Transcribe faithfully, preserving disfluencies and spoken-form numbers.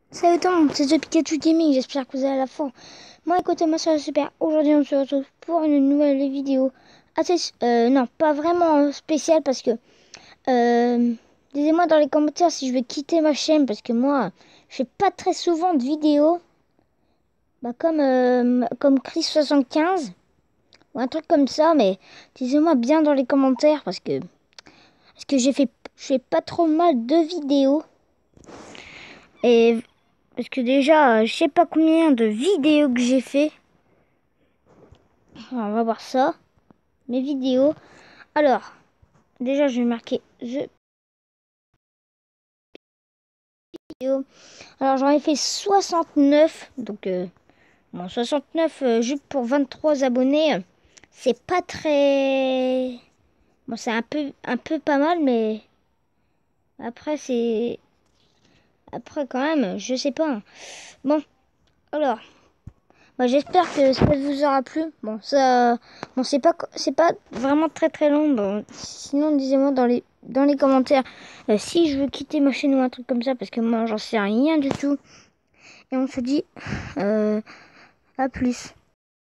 Salut tout le monde, c'est The Pikachu Gaming, j'espère que vous allez à la forme. Moi écoutez, moi ça va super. Aujourd'hui on se retrouve pour une nouvelle vidéo assez, euh, non pas vraiment spéciale parce que, euh, dites-moi dans les commentaires si je vais quitter ma chaîne parce que moi je fais pas très souvent de vidéos, bah comme, euh, comme Chris soixante-quinze ou un truc comme ça, mais dites-moi bien dans les commentaires parce que, parce que j'ai fait, je fais pas trop mal de vidéos et parce que déjà, je sais pas combien de vidéos que j'ai fait. On va voir ça. Mes vidéos. Alors, déjà, je vais marquer The vidéo. Alors, j'en ai fait soixante-neuf. Donc, euh, bon, soixante-neuf euh, juste pour vingt-trois abonnés. euh, C'est pas très... Bon, c'est un peu, un peu pas mal, mais après, c'est... Après, quand même, je sais pas. Bon, alors... Bah, j'espère que ça vous aura plu. Bon, ça, bon, c'est pas, c'est pas vraiment très très long. Bon, sinon, disez-moi dans les, dans les commentaires euh, si je veux quitter ma chaîne ou un truc comme ça, parce que moi, j'en sais rien du tout. Et on se dit euh, à plus.